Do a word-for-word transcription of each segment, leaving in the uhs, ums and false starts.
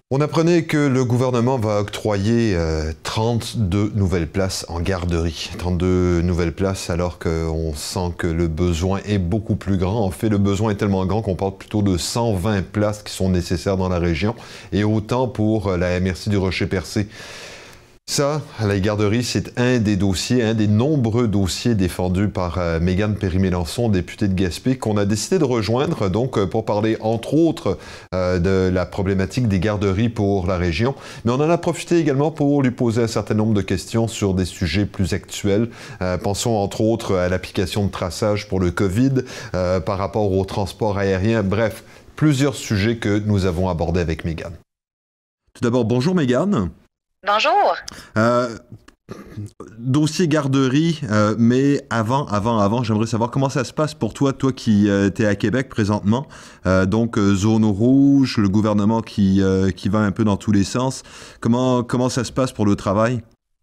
On apprenait que le gouvernement va octroyer euh, trente-deux nouvelles places en garderie. trente-deux nouvelles places alors qu'on sent que le besoin est beaucoup plus grand. En fait, le besoin est tellement grand qu'on parle plutôt de cent vingt places qui sont nécessaires dans la région et autant pour la M R C du Rocher-Percé. Ça, la garderie, c'est un des dossiers, un des nombreux dossiers défendus par euh, Mégane Perry-Mélançon, députée de Gaspé, qu'on a décidé de rejoindre donc euh, pour parler entre autres euh, de la problématique des garderies pour la région. Mais on en a profité également pour lui poser un certain nombre de questions sur des sujets plus actuels. Euh, pensons entre autres à l'application de traçage pour le COVID, euh, par rapport au transport aérien. Bref, plusieurs sujets que nous avons abordés avec Mégane. Tout d'abord, bonjour Mégane. Bonjour. Euh, dossier garderie, euh, mais avant, avant, avant, j'aimerais savoir comment ça se passe pour toi, toi qui euh, es à Québec présentement, euh, donc euh, zone rouge, le gouvernement qui, euh, qui va un peu dans tous les sens. Comment, comment ça se passe pour le travail?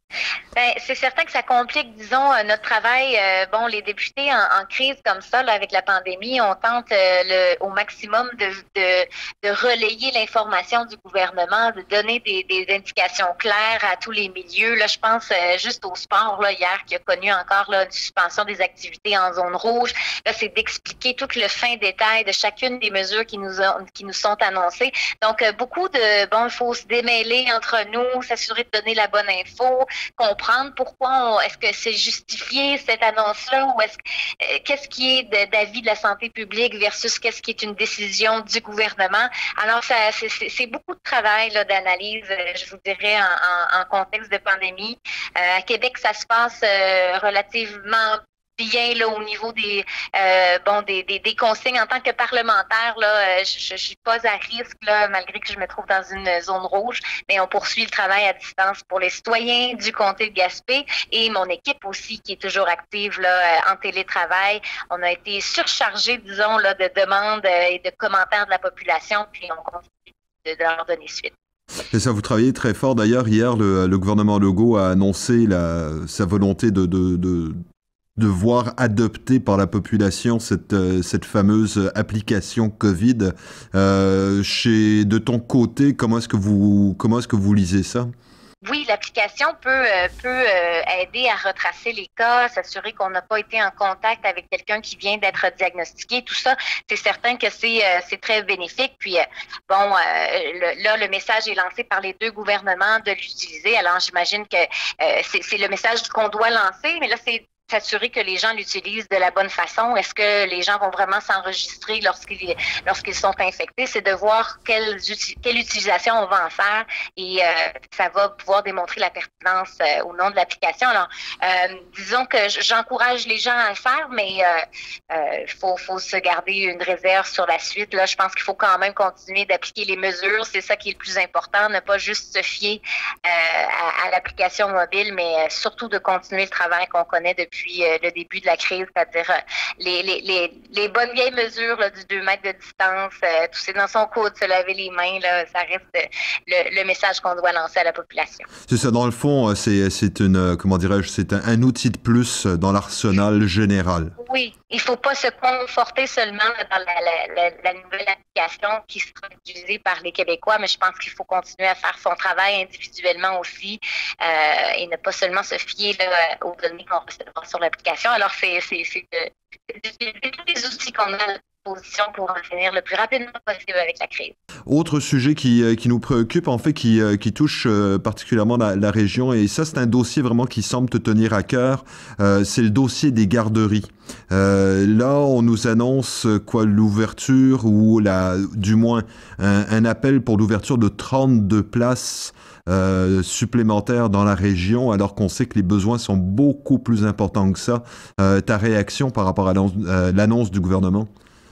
Ben, c'est certain que ça complique, disons, euh, notre travail. Euh, bon, les députés en, en crise comme ça, là, avec la pandémie, on tente euh, le, au maximum de, de, de relayer l'information du gouvernement, de donner des, des indications claires à tous les milieux. Là, je pense euh, juste au sport là, hier qui a connu encore là, une suspension des activités en zone rouge. Là, c'est d'expliquer tout le fin détail de chacune des mesures qui nous ont, qui nous sont annoncées. Donc, euh, beaucoup de bon, il faut se démêler entre nous, s'assurer de donner la bonne info, comprendre pourquoi est-ce que c'est justifié cette annonce-là ou est-ce euh, qu'est-ce qui est de, d'avis de la santé publique versus qu'est-ce qui est une décision du gouvernement. Alors ça c'est, c'est, c'est beaucoup de travail là, d'analyse, je vous dirais en, en, en contexte de pandémie. Euh, à Québec, ça se passe euh, relativement bien là au niveau des euh, bon des, des, des consignes en tant que parlementaire là, euh, je, je suis pas à risque là malgré que je me trouve dans une zone rouge, mais on poursuit le travail à distance pour les citoyens du comté de Gaspé et mon équipe aussi qui est toujours active là en télétravail. On a été surchargé disons là de demandes et de commentaires de la population puis on continue de, de leur donner suite. C'est ça, vous travaillez très fort. D'ailleurs, hier, le, le gouvernement Legault a annoncé la, sa volonté de, de, de de voir adopter par la population cette, euh, cette fameuse application COVID. Euh, chez, de ton côté, comment est-ce que vous, comment est-ce que vous lisez ça? Oui, l'application peut euh, peut euh, aider à retracer les cas, s'assurer qu'on n'a pas été en contact avec quelqu'un qui vient d'être diagnostiqué. Tout ça, c'est certain que c'est euh, c'est très bénéfique. Puis euh, bon, euh, le, là, le message est lancé par les deux gouvernements de l'utiliser. Alors, j'imagine que euh, c'est c'est le message qu'on doit lancer, mais là, c'est s'assurer que les gens l'utilisent de la bonne façon. Est-ce que les gens vont vraiment s'enregistrer lorsqu'ils lorsqu'ils sont infectés? C'est de voir quelle, quelle utilisation on va en faire et euh, ça va pouvoir démontrer la pertinence euh, ou non de l'application. Alors, euh, disons que j'encourage les gens à le faire, mais il euh, euh, faut, faut se garder une réserve sur la suite. Là, je pense qu'il faut quand même continuer d'appliquer les mesures. C'est ça qui est le plus important, ne pas juste se fier euh, à, à l'application mobile, mais surtout de continuer le travail qu'on connaît depuis Depuis le début de la crise, c'est-à-dire les, les, les, les bonnes vieilles mesures là, du deux mètres de distance, euh, tousser dans son coude, se laver les mains, là, ça reste le, le message qu'on doit lancer à la population. C'est ça, dans le fond, c'est, c'est une, comment dirais-je, c'est un, un outil de plus dans l'arsenal général. Oui, il ne faut pas se conforter seulement dans la, la, la, la nouvelle application qui sera utilisée par les Québécois, mais je pense qu'il faut continuer à faire son travail individuellement aussi euh, et ne pas seulement se fier là, aux données qu'on recevra sur l'application. Alors, c'est, c'est, c'est, c'est, c'est, c'est tous les outils qu'on a à disposition pour en finir le plus rapidement possible avec la crise. Autre sujet qui, qui nous préoccupe, en fait, qui, qui touche particulièrement la, la région, et ça, c'est un dossier vraiment qui semble te tenir à cœur, euh, c'est le dossier des garderies. Euh, là, on nous annonce quoi, l'ouverture ou la, du moins un, un appel pour l'ouverture de trente-deux places euh, supplémentaires dans la région, alors qu'on sait que les besoins sont beaucoup plus importants que ça. Euh, ta réaction par rapport à l'annonce, euh, l'annonce du gouvernement?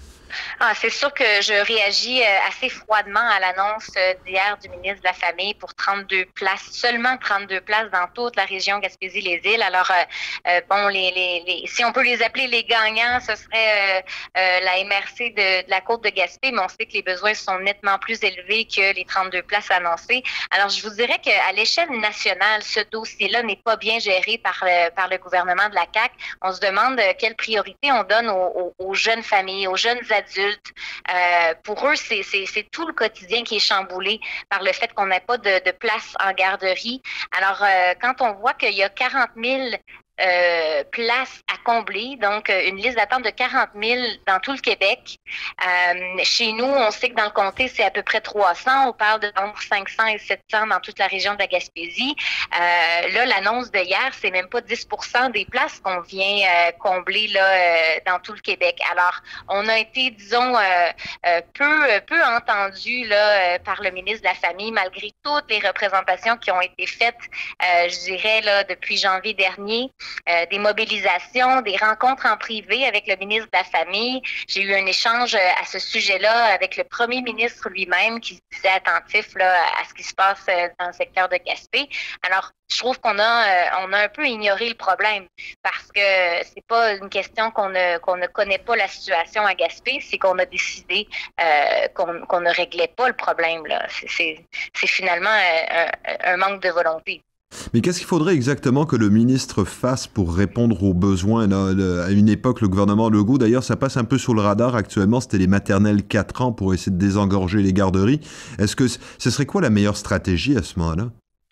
Ah, c'est sûr que je réagis assez froidement à l'annonce d'hier du ministre de la Famille pour trente-deux places, seulement trente-deux places dans toute la région Gaspésie-les-Îles. Alors, euh, bon, les, les, les, si on peut les appeler les gagnants, ce serait euh, la M R C de, de la Côte de Gaspé, mais on sait que les besoins sont nettement plus élevés que les trente-deux places annoncées. Alors, je vous dirais qu'à l'échelle nationale, ce dossier-là n'est pas bien géré par, euh, par le gouvernement de la C A Q. On se demande quelle priorité on donne aux, aux, aux jeunes familles, aux jeunes adultes adultes. Euh, pour eux, c'est, c'est, c'est tout le quotidien qui est chamboulé par le fait qu'on n'a pas de, de place en garderie. Alors, euh, quand on voit qu'il y a quarante mille Euh, places à combler, donc euh, une liste d'attente de quarante mille dans tout le Québec. Euh, chez nous, on sait que dans le comté, c'est à peu près trois cents. On parle de entre cinq cents et sept cents dans toute la région de la Gaspésie. Euh, là, l'annonce de hier, c'est même pas dix pour cent des places qu'on vient euh, combler là euh, dans tout le Québec. Alors, on a été, disons, euh, euh, peu peu entendu là euh, par le ministre de la Famille, malgré toutes les représentations qui ont été faites, euh, je dirais là depuis janvier dernier. Euh, des mobilisations, des rencontres en privé avec le ministre de la Famille. J'ai eu un échange à ce sujet-là avec le premier ministre lui-même qui se disait attentif là, à ce qui se passe dans le secteur de Gaspé. Alors, je trouve qu'on a, euh, on a un peu ignoré le problème parce que c'est pas une question qu'on ne, qu'on ne connaît pas la situation à Gaspé, c'est qu'on a décidé euh, qu'on, qu'on ne réglait pas le problème. Là. C'est, c'est, c'est finalement un, un manque de volonté. Mais qu'est-ce qu'il faudrait exactement que le ministre fasse pour répondre aux besoins? Là, le, à une époque, le gouvernement Legault, d'ailleurs, ça passe un peu sous le radar actuellement, c'était les maternelles quatre ans pour essayer de désengorger les garderies. Est-ce que ce serait quoi la meilleure stratégie à ce moment-là?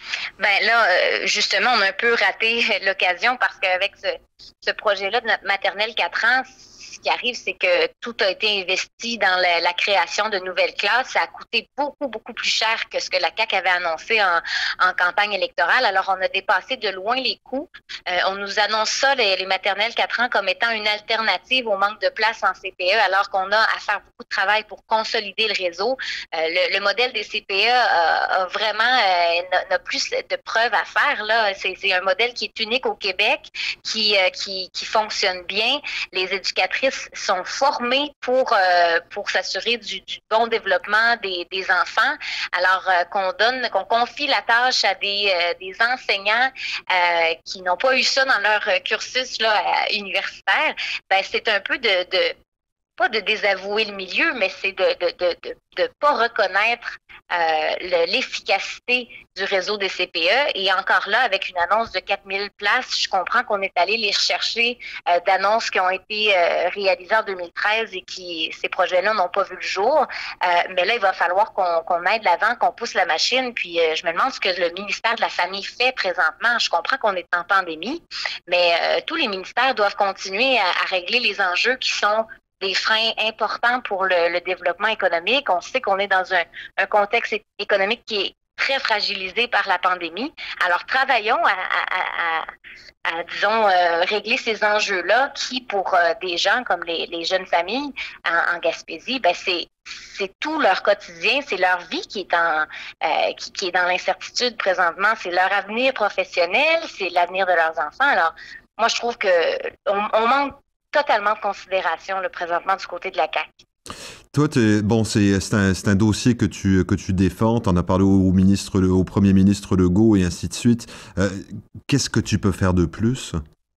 Ben là, justement, on a un peu raté l'occasion parce qu'avec ce, ce projet-là de notre maternelle quatre ans, ce qui arrive, c'est que tout a été investi dans la, la création de nouvelles classes. Ça a coûté beaucoup, beaucoup plus cher que ce que la C A Q avait annoncé en, en campagne électorale. Alors, on a dépassé de loin les coûts. Euh, on nous annonce ça, les, les maternelles quatre ans, comme étant une alternative au manque de place en C P E, alors qu'on a à faire beaucoup de travail pour consolider le réseau. Euh, le, le modèle des C P E a, a vraiment euh, n'a, n'a plus de preuves à faire. Là, c'est, c'est un modèle qui est unique au Québec, qui, euh, qui, qui fonctionne bien. Les éducatrices sont formés pour euh, pour s'assurer du, du bon développement des, des enfants. Alors euh, qu'on donne, qu'on confie la tâche à des euh, des enseignants euh, qui n'ont pas eu ça dans leur cursus là universitaire, ben c'est un peu de, de pas de désavouer le milieu, mais c'est de de de de, de pas reconnaître euh, le, l'efficacité du réseau des C P E. Et encore là, avec une annonce de quatre mille places, je comprends qu'on est allé les rechercher euh, d'annonces qui ont été euh, réalisées en deux mille treize et qui, ces projets-là n'ont pas vu le jour. Euh, mais là, il va falloir qu'on, qu'on aide l'avant, qu'on pousse la machine. Puis euh, je me demande ce que le ministère de la Famille fait présentement. Je comprends qu'on est en pandémie, mais euh, tous les ministères doivent continuer à, à régler les enjeux qui sont des freins importants pour le, le développement économique. On sait qu'on est dans un, un contexte économique qui est très fragilisé par la pandémie. Alors, travaillons à, à, à, à disons, euh, régler ces enjeux-là qui, pour euh, des gens comme les, les jeunes familles en, en Gaspésie, ben c'est c'est tout leur quotidien, c'est leur vie qui est en euh, qui, qui est dans l'incertitude présentement. C'est leur avenir professionnel, c'est l'avenir de leurs enfants. Alors, moi, je trouve que on, on manque totalement de considération le présentement du côté de la C A Q. Toi, t'es, bon, c'est, c'est, un, c'est un dossier que tu, que tu défends, tu en as parlé au, ministre, au premier ministre Legault et ainsi de suite. Euh, qu'est-ce que tu peux faire de plus?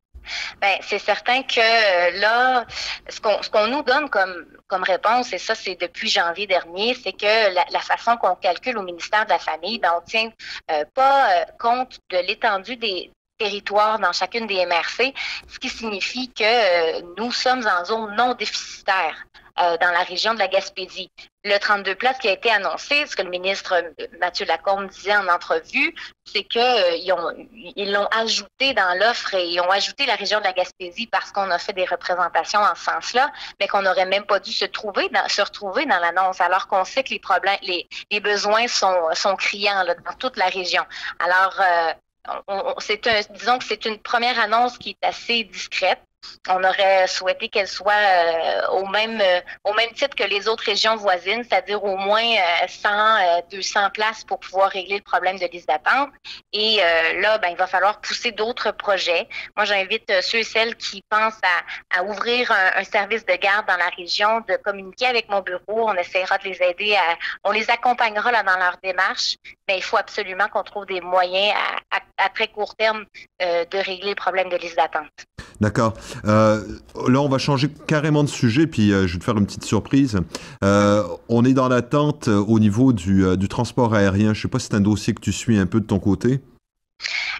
Ben, c'est certain que euh, là, ce qu'on, ce qu'on nous donne comme, comme réponse, et ça c'est depuis janvier dernier, c'est que la, la façon qu'on calcule au ministère de la Famille, ben, on tient euh, pas euh, compte de l'étendue des territoire dans chacune des M R C, ce qui signifie que euh, nous sommes en zone non déficitaire euh, dans la région de la Gaspésie. Le trente-deux places qui a été annoncé, ce que le ministre Mathieu Lacombe disait en entrevue, c'est que euh, ils ont ils l'ont ajouté dans l'offre et ils ont ajouté la région de la Gaspésie parce qu'on a fait des représentations en ce sens-là, mais qu'on n'aurait même pas dû se trouver dans, se retrouver dans l'annonce, alors qu'on sait que les problèmes, les, les besoins sont sont criants là, dans toute la région. Alors euh, On, on, c'est un, disons que c'est une première annonce qui est assez discrète. On aurait souhaité qu'elle soit euh, au même euh, au même titre que les autres régions voisines, c'est-à-dire au moins euh, cent, deux cents places pour pouvoir régler le problème de liste d'attente. Et euh, là, ben, il va falloir pousser d'autres projets. Moi, j'invite euh, ceux et celles qui pensent à, à ouvrir un, un service de garde dans la région de communiquer avec mon bureau. On essaiera de les aider, à, on les accompagnera là, dans leur démarche, mais il faut absolument qu'on trouve des moyens à, à, à très court terme euh, de régler le problème de liste d'attente. D'accord. Euh, là, on va changer carrément de sujet, puis euh, je vais te faire une petite surprise. Euh, on est dans l'attente euh, au niveau du, euh, du transport aérien. Je ne sais pas si c'est un dossier que tu suis un peu de ton côté.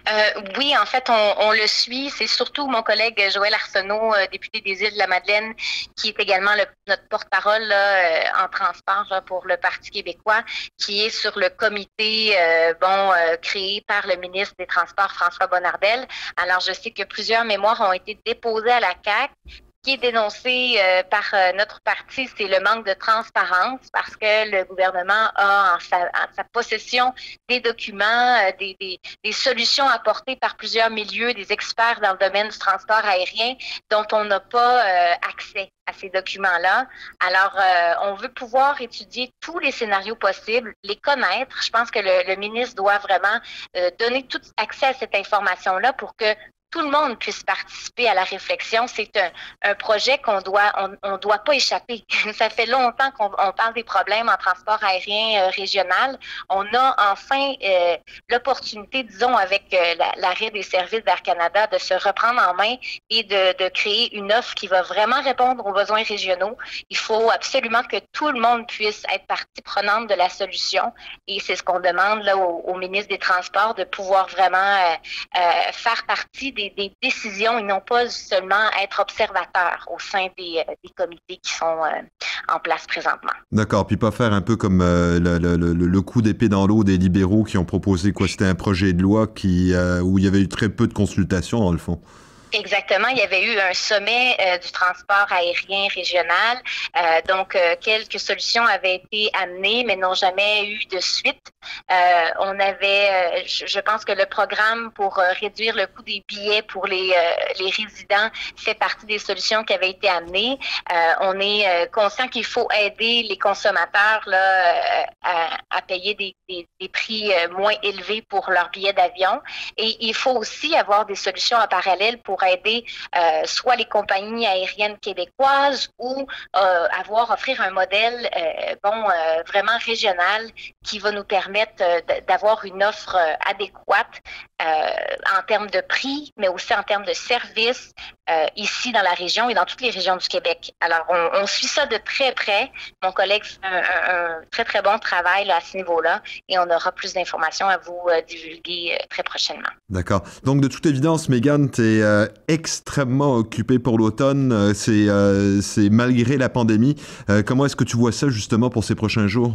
Euh, oui, en fait, on, on le suit. C'est surtout mon collègue Joël Arsenault, euh, député des Îles-de-la-Madeleine, qui est également le, notre porte-parole là, euh, en transport là, pour le Parti québécois, qui est sur le comité euh, bon euh, créé par le ministre des Transports, François Bonnardel. Alors, je sais que plusieurs mémoires ont été déposées à la C A Q. Ce qui est dénoncé euh, par euh, notre parti, c'est le manque de transparence parce que le gouvernement a en sa, en sa possession des documents, euh, des, des, des solutions apportées par plusieurs milieux, des experts dans le domaine du transport aérien dont on n'a pas euh, accès à ces documents-là. Alors, euh, on veut pouvoir étudier tous les scénarios possibles, les connaître. Je pense que le, le ministre doit vraiment euh, donner tout accès à cette information-là pour que tout le monde puisse participer à la réflexion. C'est un, un projet qu'on doit, on, on doit pas échapper. Ça fait longtemps qu'on on parle des problèmes en transport aérien euh, régional. On a enfin euh, l'opportunité, disons, avec euh, la, l'arrêt des services d'Air Canada, de se reprendre en main et de, de créer une offre qui va vraiment répondre aux besoins régionaux. Il faut absolument que tout le monde puisse être partie prenante de la solution. Et c'est ce qu'on demande là au, au ministre des Transports, de pouvoir vraiment euh, euh, faire partie des Des, des décisions et non pas seulement être observateur au sein des, des comités qui sont euh, en place présentement. D'accord, puis pas faire un peu comme euh, le, le, le, le coup d'épée dans l'eau des libéraux qui ont proposé quoi, c'était un projet de loi qui, euh, où il y avait eu très peu de consultations dans le fond. Exactement. Il y avait eu un sommet euh, du transport aérien régional. Euh, donc, euh, quelques solutions avaient été amenées, mais n'ont jamais eu de suite. Euh, on avait, euh, je, je pense que le programme pour euh, réduire le coût des billets pour les, euh, les résidents fait partie des solutions qui avaient été amenées. Euh, on est euh, conscient qu'il faut aider les consommateurs là, euh, à, à payer des, des, des prix euh, moins élevés pour leurs billets d'avion. Et il faut aussi avoir des solutions en parallèle pour aider euh, soit les compagnies aériennes québécoises ou euh, avoir, offrir un modèle euh, bon euh, vraiment régional qui va nous permettre euh, d'avoir une offre euh, adéquate euh, en termes de prix, mais aussi en termes de services euh, ici dans la région et dans toutes les régions du Québec. Alors, on, on suit ça de très près. Mon collègue fait un, un, un très, très bon travail là, à ce niveau-là et on aura plus d'informations à vous euh, divulguer euh, très prochainement. D'accord. Donc, de toute évidence, Mégane, tu es euh, extrêmement occupée pour l'automne. Euh, c'est, euh, c'est malgré la pandémie. Euh, comment est-ce que tu vois ça, justement, pour ces prochains jours?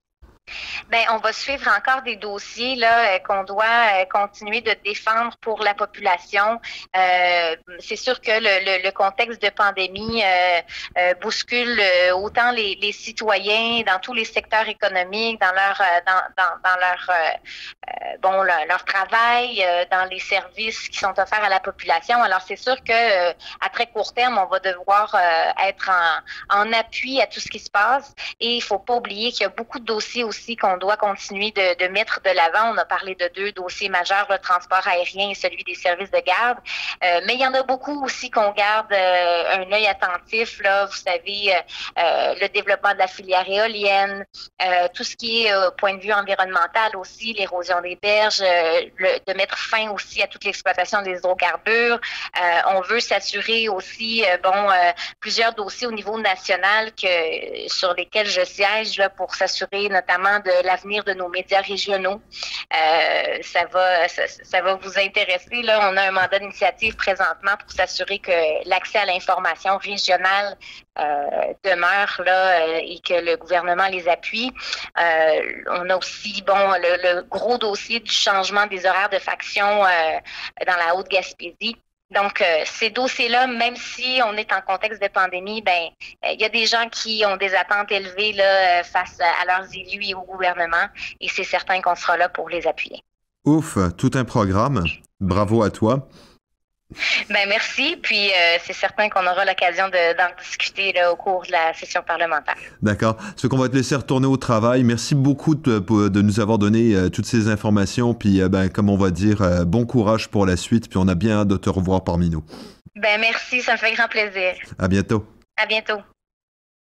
Ben, on va suivre encore des dossiers là euh, qu'on doit euh, continuer de défendre pour la population. Euh, c'est sûr que le, le, le contexte de pandémie euh, euh, bouscule euh, autant les, les citoyens dans tous les secteurs économiques, dans leur euh, dans, dans, dans leur euh, bon leur, leur travail, euh, dans les services qui sont offerts à la population. Alors c'est sûr que euh, à très court terme, on va devoir euh, être en, en appui à tout ce qui se passe. Et il faut pas oublier qu'il y a beaucoup de dossiers aussi qu'on doit continuer de, de mettre de l'avant. On a parlé de deux dossiers majeurs, le transport aérien et celui des services de garde. Euh, mais il y en a beaucoup aussi qu'on garde euh, un œil attentif. Là, vous savez, euh, le développement de la filière éolienne, euh, tout ce qui est au euh, point de vue environnemental aussi, l'érosion des berges, euh, le, de mettre fin aussi à toute l'exploitation des hydrocarbures. Euh, on veut s'assurer aussi, euh, bon, euh, plusieurs dossiers au niveau national que sur lesquels je siège là, pour s'assurer notamment de l'avenir de nos médias régionaux. Euh, ça va, ça, ça va vous intéresser. Là, on a un mandat d'initiative présentement pour s'assurer que l'accès à l'information régionale euh, demeure là euh, et que le gouvernement les appuie. Euh, on a aussi bon le, le gros dossier du changement des horaires de faction euh, dans la Haute-Gaspésie. Donc, euh, ces dossiers-là, même si on est en contexte de pandémie, ben, il y a des gens qui ont des attentes élevées là, face à leurs élus et au gouvernement, et c'est certain qu'on sera là pour les appuyer. Ouf, tout un programme. Bravo à toi. Ben merci, puis euh, c'est certain qu'on aura l'occasion de, d'en discuter là, au cours de la session parlementaire. D'accord. Ce qu'on va te laisser retourner au travail. Merci beaucoup de, de nous avoir donné euh, toutes ces informations, puis euh, ben, comme on va dire, euh, bon courage pour la suite, puis on a bien hâte de te revoir parmi nous. Ben merci, ça me fait grand plaisir. À bientôt. À bientôt.